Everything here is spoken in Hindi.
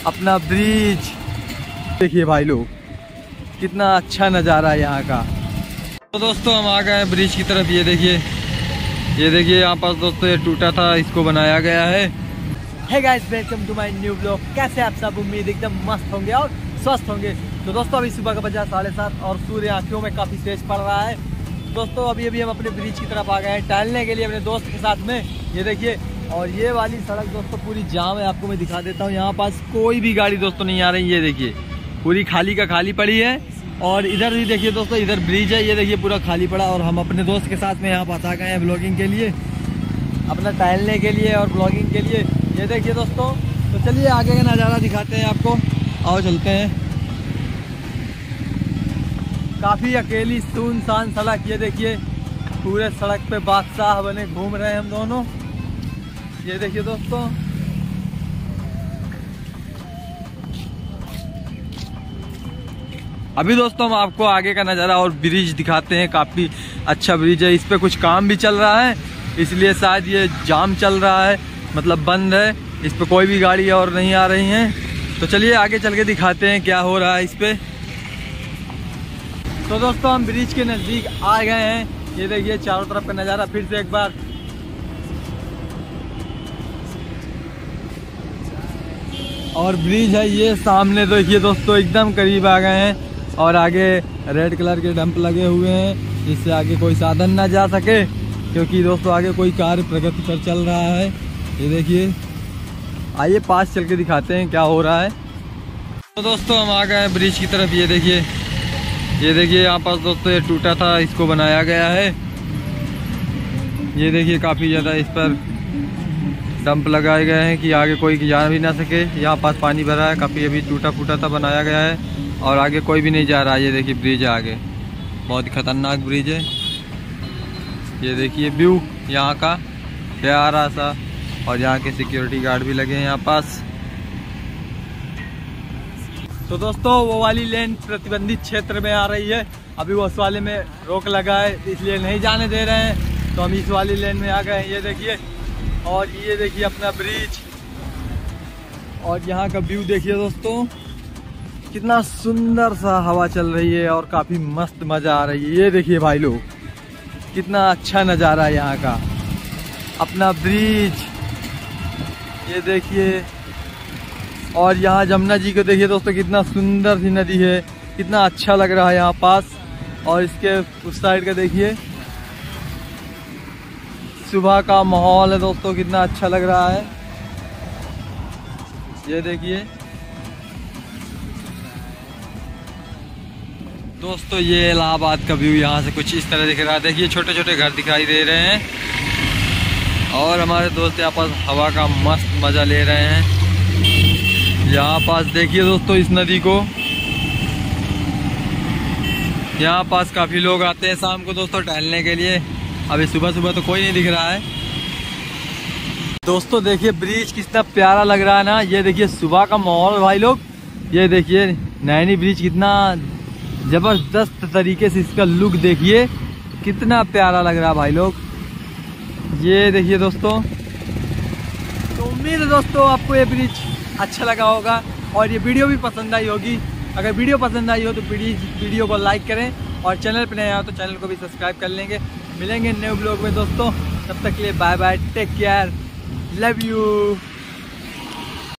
अपना ब्रिज। देखिए भाई लोग कितना अच्छा नज़ारा है यहाँ का। तो दोस्तों हम आ गए हैं ब्रिज की तरफ। ये देखिए यहाँ पास दोस्तों ये टूटा था, इसको बनाया गया है। Hey guys, welcome to my new blog. कैसे आप सब? उम्मीद एकदम मस्त होंगे और स्वस्थ होंगे। तो दोस्तों अभी सुबह का बजा 7:30 और सूर्य आंखों में काफ़ी तेज पड़ रहा है। दोस्तों अभी हम अपने ब्रिज की तरफ आ गए हैं टहलने के लिए अपने दोस्त के साथ में। ये देखिए, और ये वाली सड़क दोस्तों पूरी जाम है। आपको मैं दिखा देता हूँ, यहाँ पास कोई भी गाड़ी दोस्तों नहीं आ रही। ये देखिए पूरी खाली का खाली पड़ी है। और इधर भी देखिए दोस्तों, इधर ब्रिज है, ये देखिए पूरा खाली पड़ा। और हम अपने दोस्त के साथ में यहाँ पास आ गए हैं ब्लॉगिंग के लिए, अपना टहलने के लिए और ब्लॉगिंग के लिए। ये देखिए दोस्तों, तो चलिए आगे का नज़ारा दिखाते हैं आपको। आओ चलते हैं। काफ़ी अकेली सुनसान सड़क। ये देखिए पूरे सड़क पे बादशाह बने घूम रहे हैं हम दोनों। ये देखिए दोस्तों, अभी दोस्तों हम आपको आगे का नज़ारा और ब्रिज दिखाते हैं। काफ़ी अच्छा ब्रिज है, इस पे कुछ काम भी चल रहा है, इसलिए शायद ये जाम चल रहा है, मतलब बंद है। इस पे कोई भी गाड़ी और नहीं आ रही हैं। तो चलिए आगे चल के दिखाते हैं क्या हो रहा है इस पे। तो दोस्तों हम ब्रिज के नज़दीक आ गए हैं। ये देखिए चारों तरफ का नज़ारा फिर से एक बार। और ब्रिज है ये सामने, देखिए दोस्तों एकदम करीब आ गए हैं। और आगे रेड कलर के डंप लगे हुए हैं, जिससे आगे कोई साधन ना जा सके, क्योंकि दोस्तों आगे कोई कार्य प्रगति पर चल रहा है। ये देखिए, आइए पास चल के दिखाते हैं क्या हो रहा है। तो दोस्तों हम आ गए हैं ब्रिज की तरफ। ये देखिए यहाँ पास दोस्तों ये टूटा था, इसको बनाया गया है। ये देखिए काफ़ी ज़्यादा इस पर डंप लगाए गए हैं कि आगे कोई जा भी ना सके। यहाँ पास पानी भरा है, काफ़ी अभी टूटा फूटा था, बनाया गया है और आगे कोई भी नहीं जा रहा है। ये देखिए ब्रिज है आगे, बहुत ही खतरनाक ब्रिज है। ये देखिए व्यू यहाँ का प्यारा सा, और यहाँ के सिक्योरिटी गार्ड भी लगे हैं यहाँ पास। तो दोस्तों वो वाली लेन प्रतिबंधित क्षेत्र में आ रही है, अभी वो उस वाले में रोक लगा है, इसलिए नहीं जाने दे रहे हैं। तो हम इस वाली लेन में आ गए हैं। ये देखिए, और ये देखिए अपना ब्रिज, और यहाँ का व्यू देखिए दोस्तों, कितना सुंदर सा हवा चल रही है और काफ़ी मस्त मज़ा आ रही है। ये देखिए भाई लोग कितना अच्छा नज़ारा है यहाँ का, अपना ब्रिज। ये देखिए, और यहाँ जमुना जी को देखिए दोस्तों, कितना सुंदर सी नदी है, कितना अच्छा लग रहा है यहाँ पास। और इसके उस साइड का देखिए, सुबह का माहौल है दोस्तों, कितना अच्छा लग रहा है। ये देखिए दोस्तों, ये इलाहाबाद का व्यू यहाँ से कुछ इस तरह दिख रहा है। देखिए छोटे छोटे घर दिखाई दे रहे हैं, और हमारे दोस्त यहाँ पास हवा का मस्त मज़ा ले रहे हैं। यहाँ पास देखिए दोस्तों इस नदी को, यहाँ पास काफ़ी लोग आते हैं शाम को दोस्तों टहलने के लिए। अभी सुबह सुबह तो कोई नहीं दिख रहा है। दोस्तों देखिए ब्रिज कितना प्यारा लग रहा है ना। ये देखिए सुबह का माहौल भाई लोग। ये देखिए नैनी ब्रिज कितना जबरदस्त तरीके से इसका लुक देखिए, कितना प्यारा लग रहा है भाई लोग। ये देखिए दोस्तों, तो उम्मीद है दोस्तों आपको ये ब्रिज अच्छा लगा होगा और ये वीडियो भी पसंद आई होगी। अगर वीडियो पसंद आई हो तो प्लीज़ वीडियो को लाइक करें, और चैनल पर नए आए तो चैनल को भी सब्सक्राइब कर लेंगे। मिलेंगे न्यू ब्लॉग में दोस्तों, तब तक के लिए bye bye, take care, love you.